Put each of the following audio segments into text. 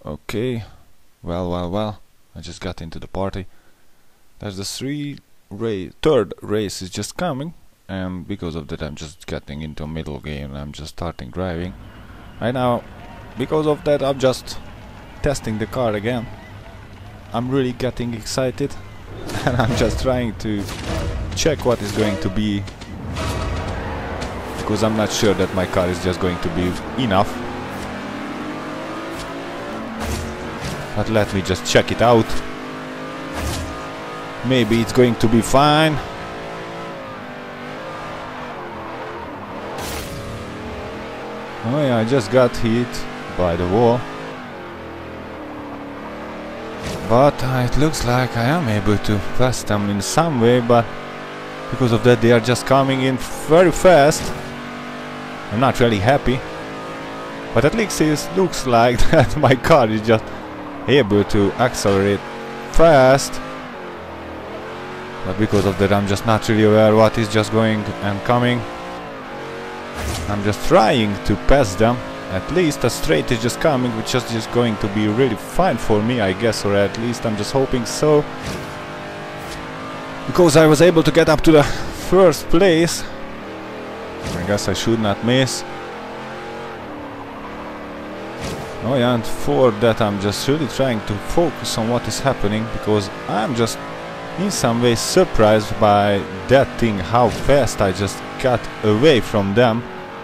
Okay, well, I just got into the party. There's the third race is just coming, and because of that I'm just getting into a middle game and I'm just starting driving. Right now, because of that I'm just testing the car again. I'm really getting excited and I'm just trying to check what is going to be, because I'm not sure that my car is just going to be enough. But let me just check it out. Maybe it's going to be fine. Oh yeah, I just got hit by the wall. But it looks like I am able to pass them in some way, but because of that they are just coming in very fast. I'm not really happy. But at least it looks like that my car is just able to accelerate fast. But because of that I'm just not really aware what is just going and coming. I'm just trying to pass them. At least a straight is just coming, which is just going to be really fine for me, I guess, or at least I'm just hoping so. Because I was able to get up to the first place. I guess I should not miss. Oh yeah, and for that I'm just really trying to focus on what is happening, because I'm just in some ways surprised by that thing, how fast I just got away from them.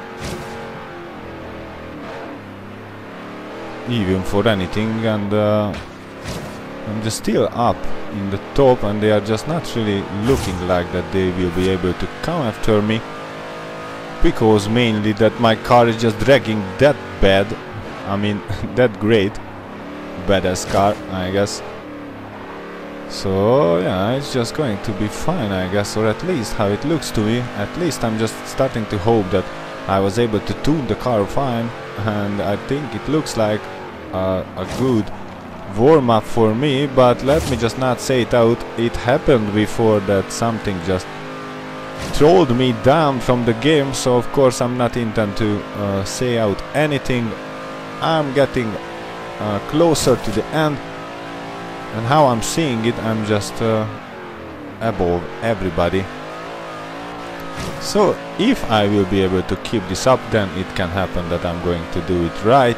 Even for anything, and I'm just still up in the top and they are just not really looking like that they will be able to come after me, because mainly that my car is just dragging that bad. I mean that great badass car, I guess. So yeah, it's just going to be fine, I guess, or at least how it looks to me. At least I'm just starting to hope that I was able to tune the car fine, and I think it looks like a good warm-up for me. But let me just not say it out. It happened before that something just trolled me down from the game, so of course I'm not intent to say out anything. I'm getting closer to the end, and how I'm seeing it, I'm just above everybody. So if I will be able to keep this up, then it can happen that I'm going to do it right.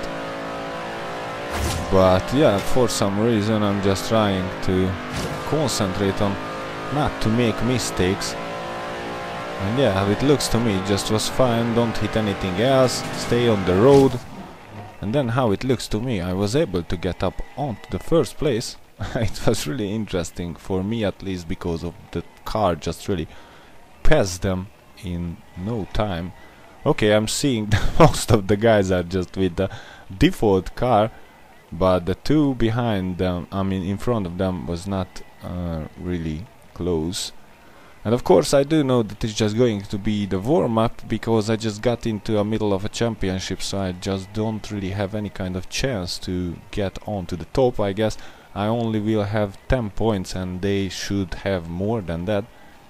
But yeah, for some reason I'm just trying to concentrate on not to make mistakes. And yeah, how it looks to me, it just was fine. Don't hit anything else, stay on the road. And then how it looks to me, I was able to get up onto the first place. It was really interesting for me, at least, because of the car just really passed them in no time. Okay, I'm seeing that most of the guys are just with the default car, but the two behind them, I mean in front of them, was not really close. And of course I do know that it's just going to be the warm-up, because I just got into a middle of a championship, so I just don't really have any kind of chance to get on to the top. I guess I only will have 10 points and they should have more than that.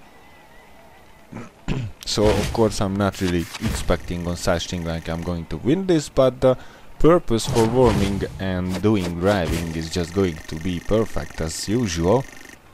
So of course I'm not really expecting on such thing like I'm going to win this, but the purpose for warming and doing driving is just going to be perfect as usual.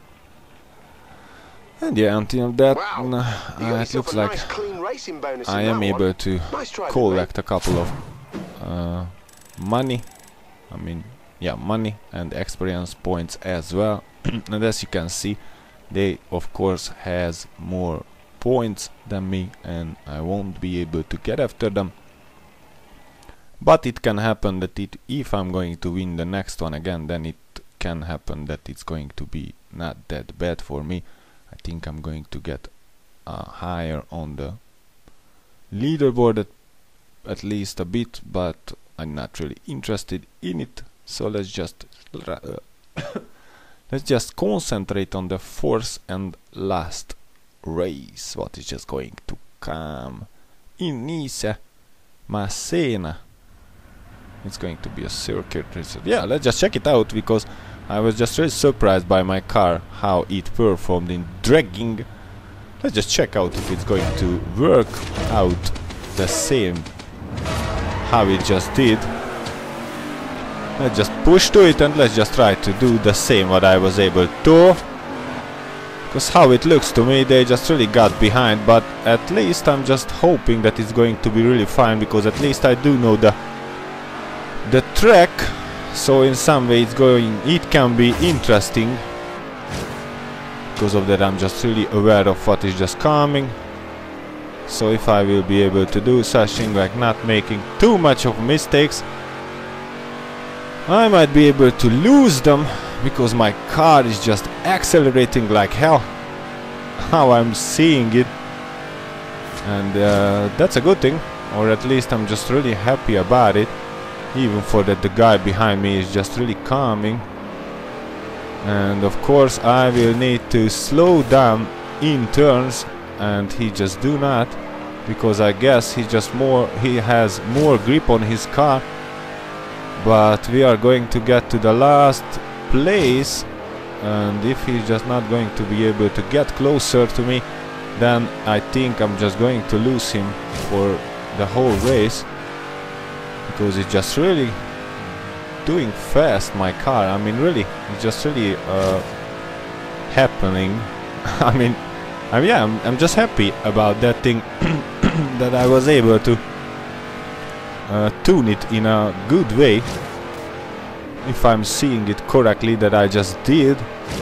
And yeah, until that, it looks like I am able to collect a couple of money. I mean, yeah, money and experience points as well. And as you can see, they of course has more points than me, and I won't be able to get after them. But it can happen that if I'm going to win the next one again, then it can happen that it's going to be not that bad for me. I think I'm going to get higher on the leaderboard at least a bit, but I'm not really interested in it. So let's just let's just concentrate on the fourth and last race, what is just going to come in Nice, Masséna. It's going to be a circuit race. Yeah, let's just check it out, because I was just really surprised by my car, how it performed in dragging. Let's just check out if it's going to work out the same how it just did. Let's just push to it and let's just try to do the same what I was able to. Because how it looks to me, they just really got behind, but at least I'm just hoping that it's going to be really fine, because at least I do know the track, so in some way it can be interesting. Because of that I'm just really aware of what is just coming. So if I will be able to do such thing like not making too much of mistakes, I might be able to lose them, because my car is just accelerating like hell. How I'm seeing it. And that's a good thing, or at least I'm just really happy about it. Even for that the guy behind me is just really calming. And of course I will need to slow down in turns, and he just do not, because I guess he has more grip on his car. But we are going to get to the last place, and if he's just not going to be able to get closer to me, then I think I'm just going to lose him for the whole race, because it's just really doing fast, my car. I mean, really, it's just really happening. I'm just happy about that thing that I was able to tune it in a good way, if I'm seeing it correctly, that I just did.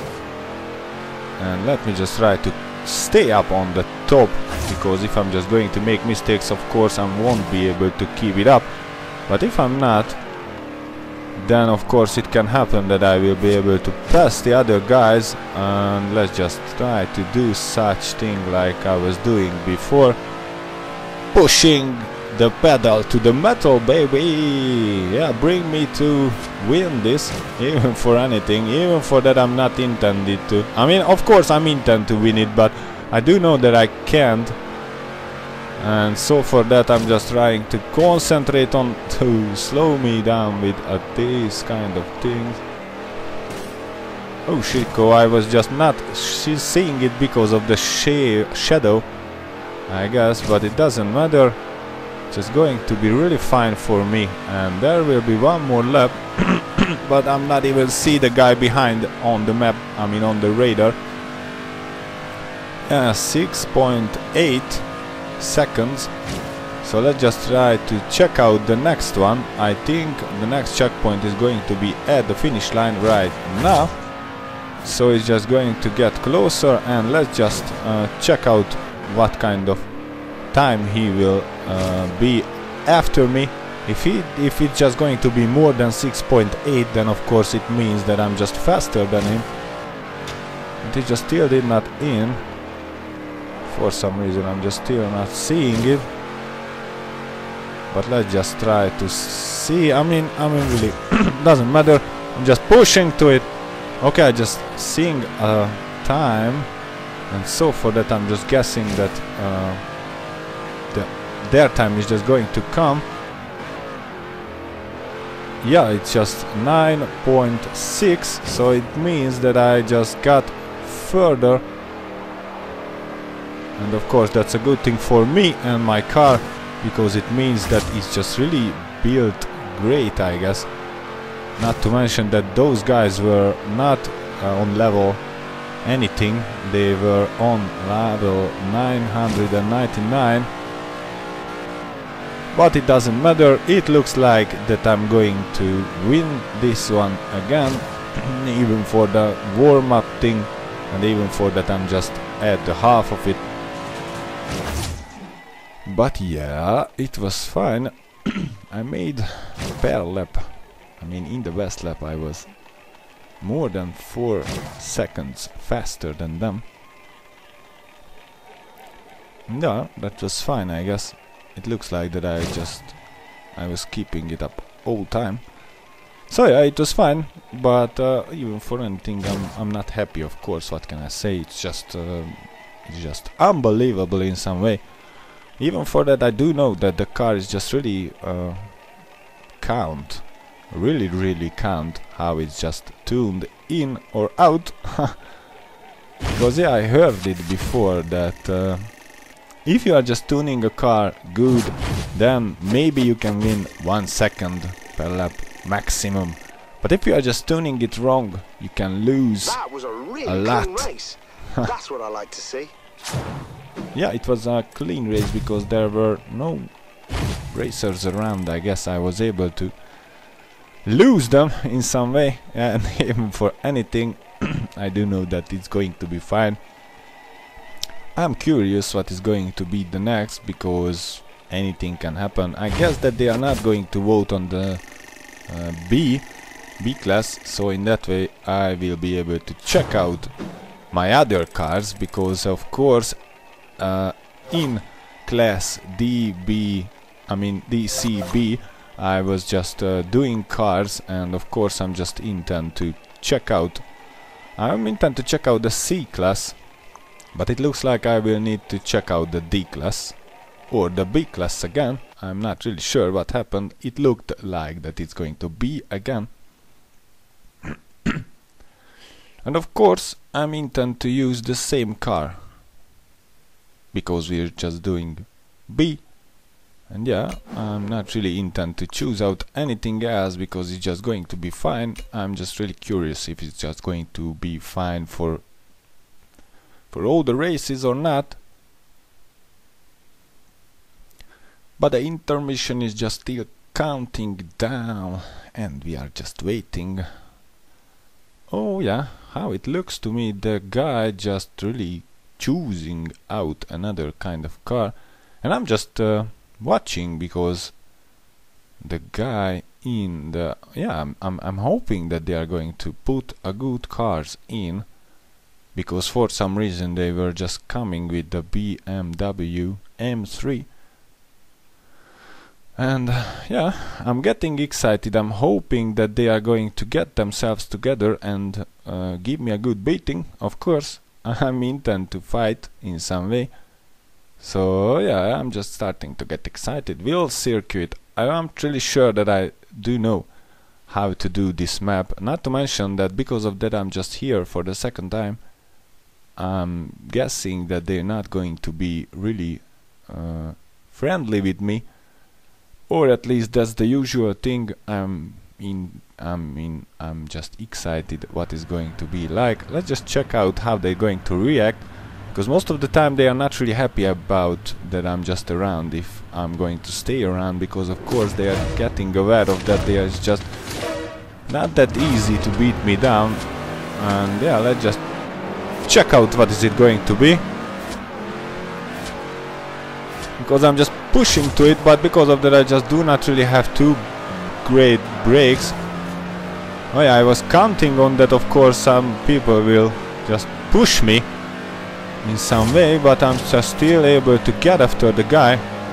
And let me just try to stay up on the top, because if I'm just going to make mistakes, of course I won't be able to keep it up. But if I'm not, then of course it can happen that I will be able to pass the other guys. And let's just try to do such thing like I was doing before, pushing the pedal to the metal, baby. Yeah, bring me to win this, even for anything, even for that I'm not intended to. I mean, of course I'm intend to win it, but I do know that I can't. And so for that I'm just trying to concentrate on to slow me down with these kind of things. Oh Chico, I was just not seeing it because of the shadow, I guess, but it doesn't matter. It's going to be really fine for me. And there will be one more lap, but I'm not even see the guy behind on the map, I mean on the radar. 6.8 seconds. So let's just try to check out the next one. I think the next checkpoint is going to be at the finish line right now. So it's just going to get closer, and let's just check out what kind of time he will be after me. If it's just going to be more than 6.8, then of course it means that I'm just faster than him. But he just still did not in. For some reason I'm just still not seeing it. But let's just try to see. I mean really doesn't matter. I'm just pushing to it. Okay, I just seeing time, and so for that I'm just guessing that their time is just going to come. Yeah, it's just 9.6, so it means that I just got further. And of course that's a good thing for me and my car, because it means that it's just really built great, I guess. Not to mention that those guys were not on level anything, they were on level 999. But it doesn't matter, it looks like that I'm going to win this one again, even for the warm-up thing, and even for that I'm just at the half of it. But yeah, it was fine. I made per lap, I mean in the best lap I was more than 4 seconds faster than them. Yeah, that was fine, I guess. It looks like that I was keeping it up all time. So yeah, it was fine, but even for anything I'm not happy, of course. What can I say? It's just unbelievable in some way. Even for that I do know that the car is just really really count how it's just tuned in or out. Because yeah, I heard it before that if you are just tuning a car good, then maybe you can win 1 second per lap maximum. But if you are just tuning it wrong, you can lose That was a really a lot. clean race. That's what I like to see. Yeah, it was a clean race because there were no racers around. I guess I was able to lose them in some way, and even for anything I do know that it's going to be fine. I'm curious what is going to be the next, because anything can happen. I guess that they are not going to vote on the B class, so in that way I will be able to check out my other cars, because of course in class DCB I was just doing cars, and of course I'm just intend to check out the C class, but it looks like I will need to check out the D class or the B class again. I'm not really sure what happened. It looked like that it's going to be again. And of course I'm intend to use the same car, because we're just doing B. And yeah, I'm not really intend to choose out anything else, because it's just going to be fine. I'm just really curious if it's just going to be fine for all the races or not. But the intermission is just still counting down, and we are just waiting. Oh yeah, how it looks to me, the guy just really choosing out another kind of car, and I'm just watching, because the guy in the I'm hoping that they are going to put a good cars in, because for some reason they were just coming with the BMW M3, and yeah, I'm getting excited. I'm hoping that they are going to get themselves together and give me a good beating. Of course I'm intent to fight in some way. So yeah, I'm just starting to get excited. Will circuit. I'm really sure that I do know how to do this map. Not to mention that because of that I'm just here for the second time. I'm guessing that they're not going to be really friendly with me, or at least that's the usual thing. I'm just excited what is going to be like. Let's just check out how they're going to react, because most of the time they are not really happy about that I'm just around, if I'm going to stay around, because of course they are getting aware of that they are just not that easy to beat me down. And yeah, let's just check out what is it going to be, because I'm just pushing to it, but because of that I just do not really have two great brakes. Oh yeah, I was counting on that, of course some people will just push me in some way, but I'm just still able to get after the guy.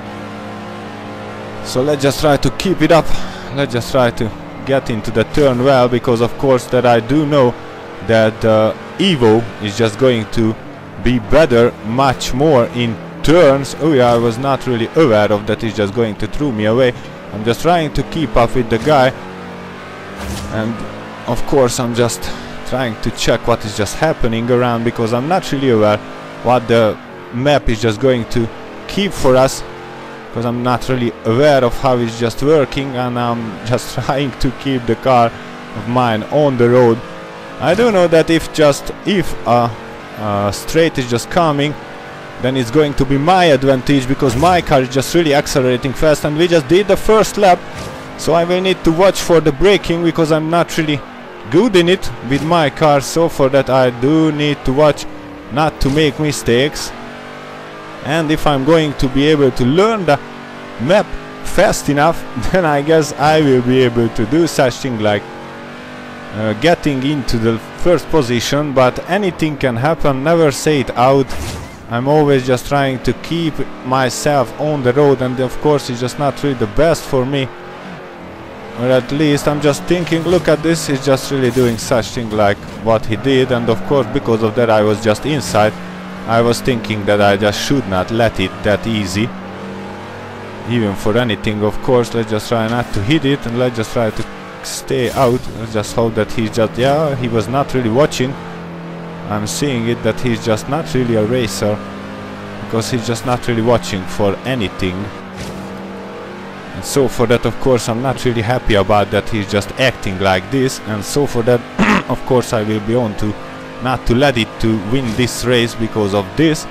So let's just try to keep it up. Let's just try to get into the turn well, because of course that I do know that Evo is just going to be better much more in turns. Oh yeah, I was not really aware of that. He's just going to throw me away. I'm just trying to keep up with the guy, and of course I'm just trying to check what is just happening around, because I'm not really aware what the map is just going to keep for us, because I'm not really aware of how it's just working, and I'm just trying to keep the car of mine on the road. I do know that if a straight is just coming, then it's going to be my advantage, because my car is just really accelerating fast, and we just did the first lap, so I will need to watch for the braking, because I'm not really good in it with my car. So for that I do need to watch not to make mistakes, and if I'm going to be able to learn the map fast enough, then I guess I will be able to do such thing like getting into the first position. But anything can happen, never say it out. I'm always just trying to keep myself on the road, and of course it's just not really the best for me, or at least I'm just thinking, look at this, he's just really doing such thing like what he did, and of course because of that I was just inside. I was thinking that I just should not let it that easy, even for anything. Of course, let's just try not to hit it, and let's just try to stay out. Let's just hope that he's just, yeah, he was not really watching. I'm seeing it that he's just not really a racer, because he's just not really watching for anything. And so for that, of course, I'm not really happy about that he's just acting like this. And so for that, of course, I will be on to not to let it to win this race because of this.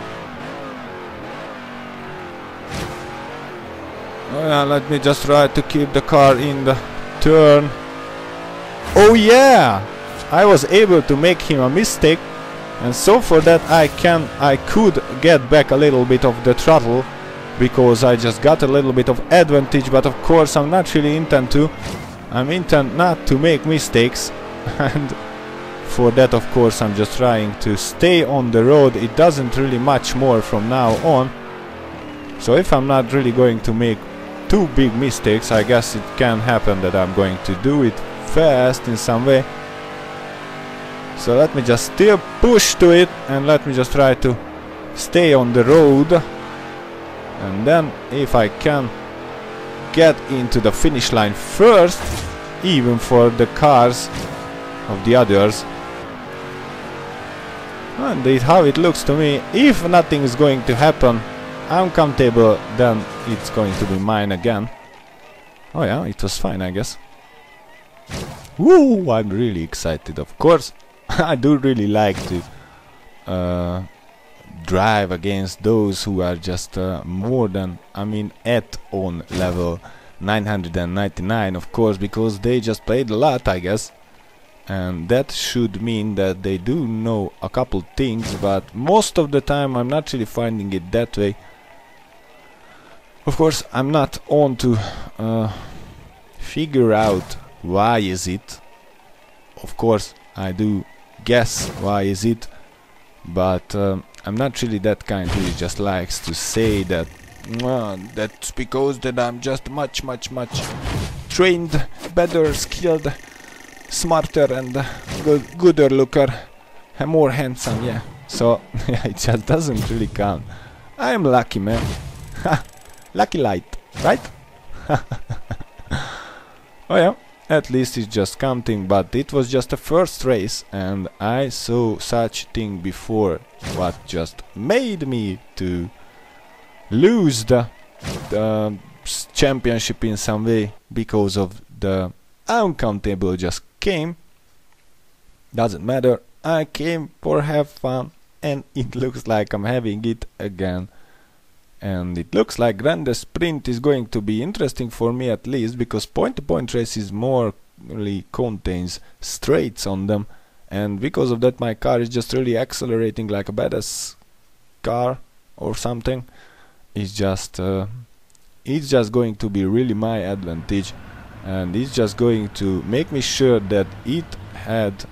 Oh yeah, let me just try to keep the car in the turn. Oh yeah! I was able to make him a mistake, and so for that I could get back a little bit of the throttle because I just got a little bit of advantage, but of course I'm not really intend to. I'm intent not to make mistakes, and for that of course I'm just trying to stay on the road. It doesn't really much more from now on. So if I'm not really going to make too big mistakes, I guess it can happen that I'm going to do it fast in some way. So let me just still push to it, and let me just try to stay on the road. And then if I can get into the finish line first, even for the cars of the others. And how it looks to me, if nothing is going to happen uncomfortable, then it's going to be mine again. Oh yeah, it was fine, I guess. Woo! I'm really excited, of course. I do really like to drive against those who are just more than, I mean, at on level 999, of course, because they just played a lot, I guess. And that should mean that they do know a couple things, but most of the time I'm not really finding it that way. Of course, I'm not on to figure out why is it. Of course, I do guess why is it, but I'm not really that kind who just likes to say that that's because that I'm just much trained, better, skilled, smarter and gooder looker, and more handsome, yeah. So yeah, it just doesn't really count. I'm lucky, man. Lucky light, right? Oh yeah, at least it's just counting, but it was just a first race, and I saw such thing before, what just made me to lose the championship in some way, because of the uncountable just came. Doesn't matter, I came for have fun, and it looks like I'm having it again. And it looks like Grande Sprint is going to be interesting for me, at least, because point-to-point races more really contains straights on them, and because of that my car is just really accelerating like a badass car or something. It's just going to be really my advantage, and it's just going to make me sure that it had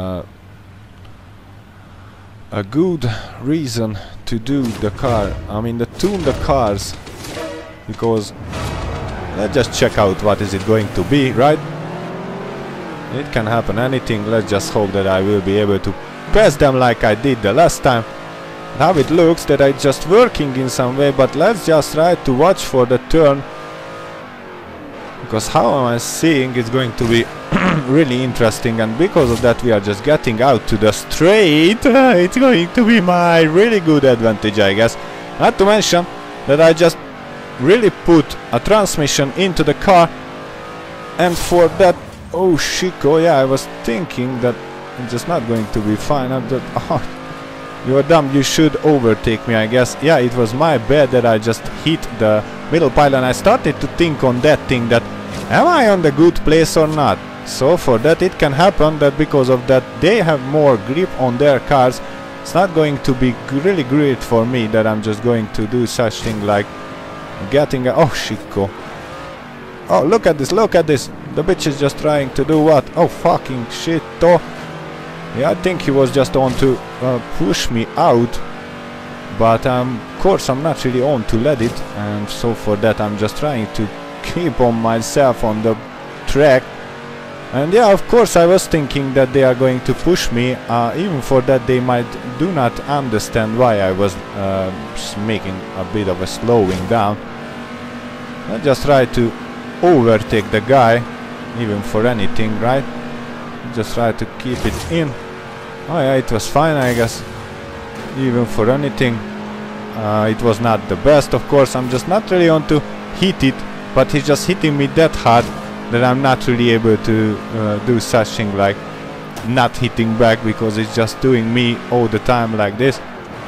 a good reason to do the car, I mean to tune the cars, because let's just check out what is it going to be, right? It can happen anything. Let's just hope that I will be able to pass them like I did the last time. How it looks that I just working in some way, but let's just try to watch for the turn, because how am I seeing it's going to be really interesting, and because of that we are just getting out to the straight. It's going to be my really good advantage, I guess. Not to mention that I just really put a transmission into the car, and for that, oh Chico, yeah, I was thinking that it's just not going to be fine. You are dumb, you should overtake me, I guess. Yeah, it was my bad that I just hit the middle pile, and I started to think on that thing that am I on the good place or not? So for that it can happen that because of that they have more grip on their cars. It's not going to be really great for me that I'm just going to do such thing like getting a... Oh Chico. Oh, look at this, look at this. The bitch is just trying to do what? Oh fucking shit. Oh. Yeah, I think he was just on to push me out, but of course I'm not really on to let it, and so for that I'm just trying to keep on myself on the track. And yeah, of course I was thinking that they are going to push me, even for that they might do not understand why I was making a bit of a slowing down. I just try to overtake the guy, even for anything, right? Just try to keep it in. Oh yeah, it was fine, I guess. Even for anything. It was not the best, of course. I'm just not really on to hit it but he's just hitting me that hard that I'm not really able to do such thing like not hitting back, because it's just doing me all the time like this.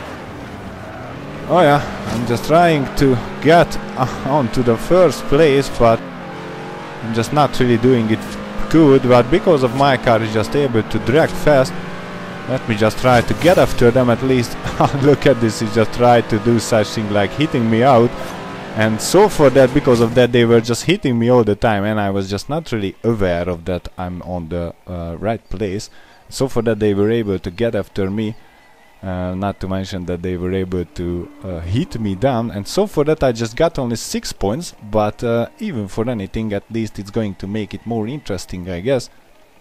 Oh yeah, I'm just trying to get onto the first place, but I'm just not really doing it good. But because of my car is just able to drag fast, let me just try to get after them at least. Look at this, he just tried to do such thing like hitting me out. And so for that, because of that, they were just hitting me all the time, and I was just not really aware of that I'm on the right place. So for that, they were able to get after me, not to mention that they were able to hit me down. And so for that, I just got only 6 points, but even for anything, at least it's going to make it more interesting, I guess.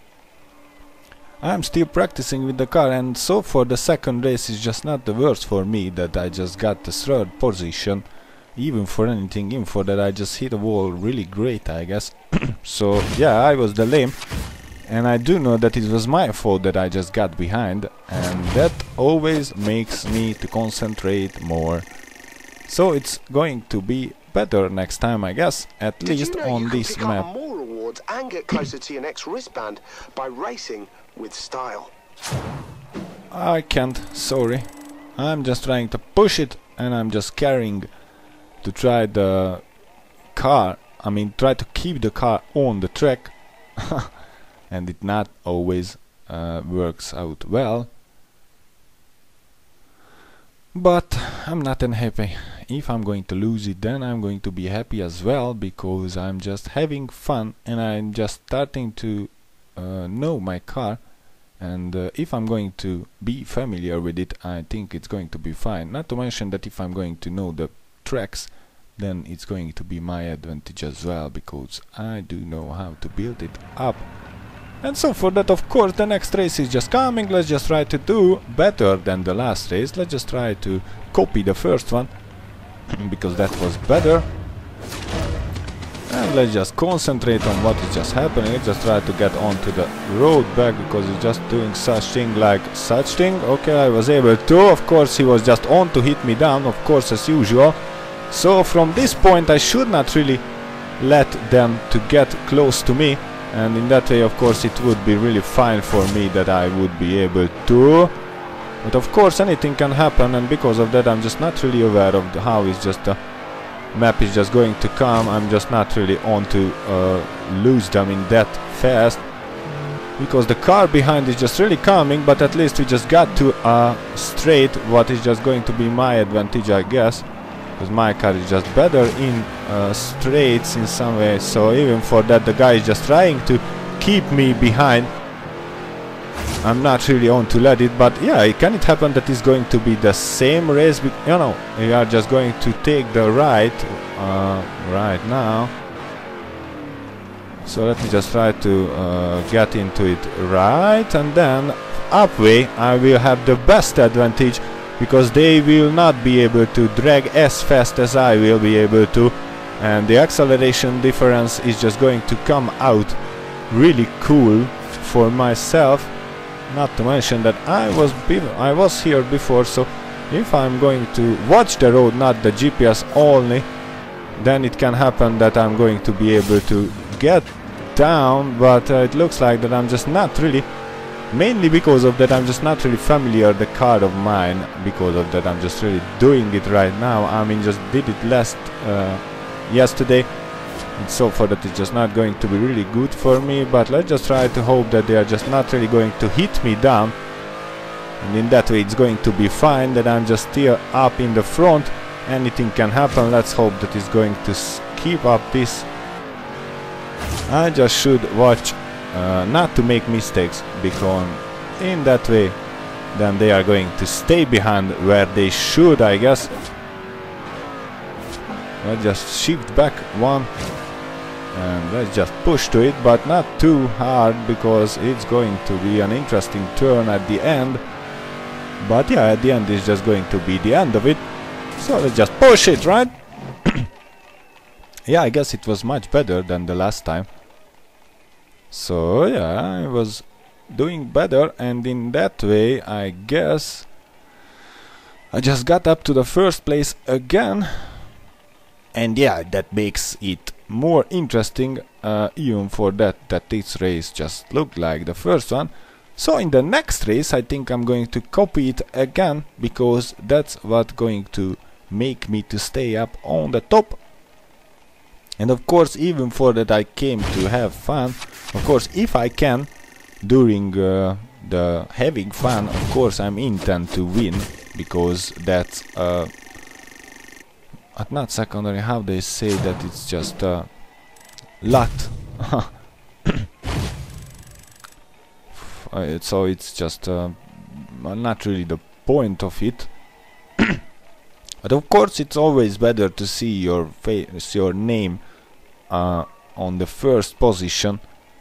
I'm still practicing with the car, and so for the second race is just not the worst for me that I just got the third position. Even for anything, even for that, I just hit a wall really great, I guess. So yeah, I was the lame, and I do know that it was my fault that I just got behind, and that always makes me to concentrate more. So it's going to be better next time, I guess, at least on this map. Pick up more rewards and get closer to your next wristband by racing with style. I can't, sorry. I'm just trying to push it, and I'm just carrying to try the car, try to keep the car on the track. And it not always works out well. But I'm not unhappy. If I'm going to lose it, then I'm going to be happy as well, because I'm just having fun and I'm just starting to know my car. And if I'm going to be familiar with it, I think it's going to be fine. Not to mention that if I'm going to know the tracks, then it's going to be my advantage as well, because I do know how to build it up. And so for that, of course, the next race is just coming. Let's just try to do better than the last race. Let's just try to copy the first one, because that was better. And let's just concentrate on what is just happening. Let's just try to get onto the road back, because it's just doing such thing like such thing. Okay, I was able to. Of course, he was just on to hit me down, of course, as usual. So from this point, I should not really let them to get close to me. And in that way, of course, it would be really fine for me that I would be able to. But of course, anything can happen, and because of that, I'm just not really aware of how it's just the map is just going to come. I'm just not really on to lose them in that fast, because the car behind is just really coming. But at least we just got to a straight, what is just going to be my advantage, I guess, because my car is just better in straights in some way. So even for that, the guy is just trying to keep me behind. I'm not really on to let it, but yeah, can it happen that it's going to be the same race? You know, we are just going to take the right right now. So let me just try to get into it right, and then upway I will have the best advantage, because they will not be able to drag as fast as I will be able to, and the acceleration difference is just going to come out really cool for myself. Not to mention that I was here before, so if I'm going to watch the road, not the GPS only, then it can happen that I'm going to be able to get down. But it looks like that I'm just not really. Mainly because of that, I'm just not really familiar the car of mine. Because of that, I'm just really doing it right now. Just did it yesterday, and so for that, it's just not going to be really good for me. But let's just try to hope that they are just not really going to hit me down, and in that way, it's going to be fine. That I'm just still up in the front. Anything can happen. Let's hope that it's going to keep up this. I just should watch. Not to make mistakes, because in that way then they are going to stay behind where they should, I guess. Let's just shift back one and let's just push to it, but not too hard, because it's going to be an interesting turn at the end. But yeah, at the end it's just going to be the end of it, so let's just push it, right? Yeah, I guess it was much better than the last time. So yeah, I was doing better, and in that way I guess I just got up to the first place again. And yeah, that makes it more interesting, even for that this race just looked like the first one. So in the next race I think I'm going to copy it again, because that's what's going to make me to stay up on the top. And of course, even for that I came to have fun. Of course, if I can, during the having fun, of course I'm intent to win, because that's not secondary, how they say that, it's just luck. So it's just not really the point of it. But of course it's always better to see your face, your name on the first position.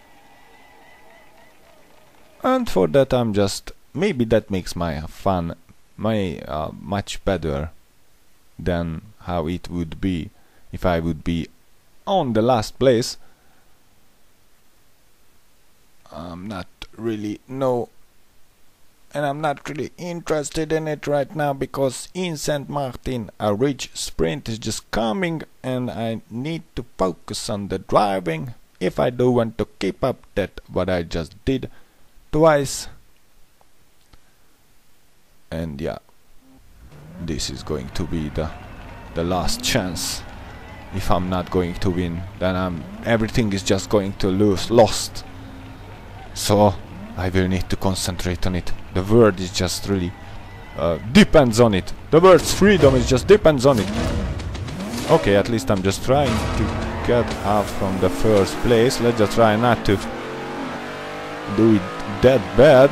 And for that I'm just, maybe that makes my fun much better than how it would be if I would be on the last place. I'm not really and I'm not really interested in it right now, because in St. Martin a ridge sprint is just coming and I need to focus on the driving if I do want to keep up that what I just did twice. And yeah, this is going to be the last chance. If I'm not going to win, then everything is just going to lost. So I will need to concentrate on it. The word is just really depends on it. The word's freedom is just depends on it. Okay, at least I'm just trying to get up from the first place. Let's just try not to do it that bad.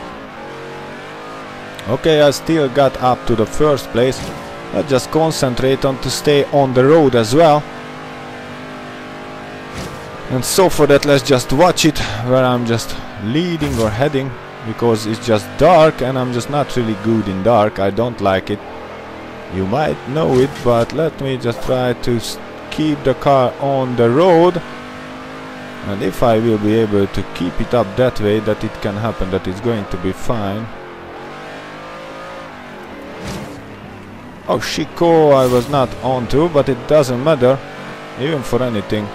Okay, I still got up to the first place. Let's just concentrate on to stay on the road as well. And so for that, let's just watch it where I'm just leading or heading, because it's just dark and I'm just not really good in dark. I don't like it. You might know it, but let me just try to keep the car on the road. And if I will be able to keep it up that way, that it can happen, that it's going to be fine. Oh, Chico, I was not on to, but it doesn't matter, even for anything.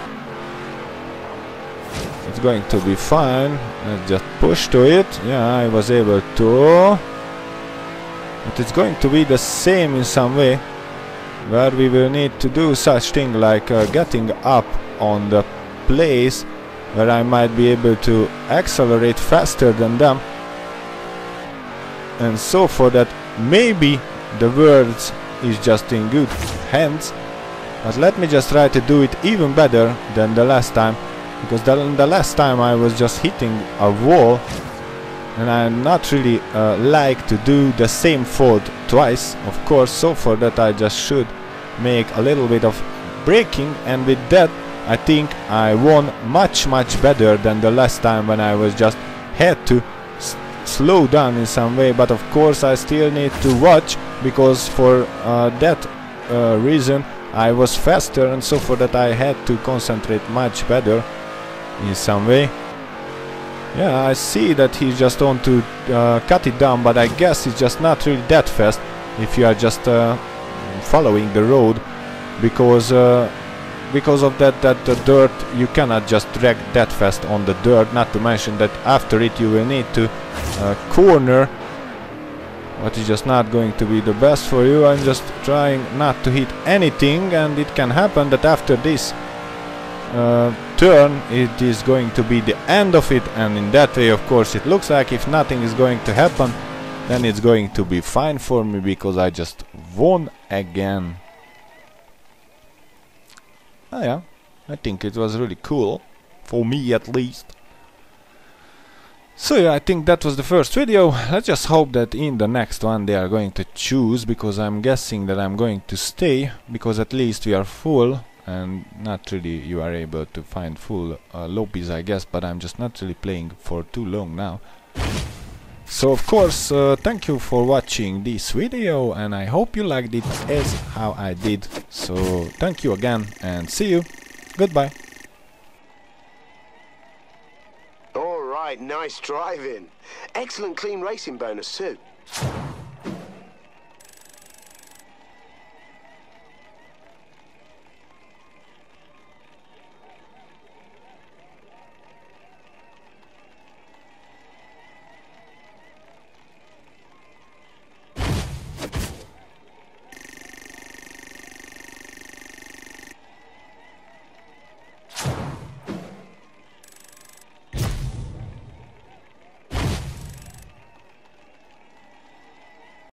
It's going to be fine. Let's just push to it. Yeah, I was able to. But it's going to be the same in some way, where we will need to do such thing like getting up on the place where I might be able to accelerate faster than them. And so for that, maybe the words is just in good hands. But let me just try to do it even better than the last time, because the last time I was just hitting a wall, and I'm not really like to do the same fault twice, of course. So for that I just should make a little bit of braking, and with that I think I won much better than the last time when I was just had to slow down in some way. But of course I still need to watch, because for that reason I was faster, and so for that I had to concentrate much better in some way. Yeah, I see that he's just on to cut it down, but I guess it's just not really that fast if you are just following the road, because of that the dirt, you cannot just drag that fast on the dirt. Not to mention that after it you will need to corner, what is just not going to be the best for you. I'm just trying not to hit anything, and it can happen that after this turn it is going to be the end of it, and in that way of course it looks like if nothing is going to happen, then it's going to be fine for me, because I just won again. Oh yeah, I think it was really cool, for me at least. So yeah, I think that was the first video. Let's just hope that in the next one they are going to choose, because I'm guessing that I'm going to stay, because at least we are full. And not really you are able to find full lobbies, I guess, but I'm just not really playing for too long now. So of course, thank you for watching this video, and I hope you liked it as how I did. So thank you again, and see you. Goodbye. All right, nice driving. Excellent clean racing bonus too.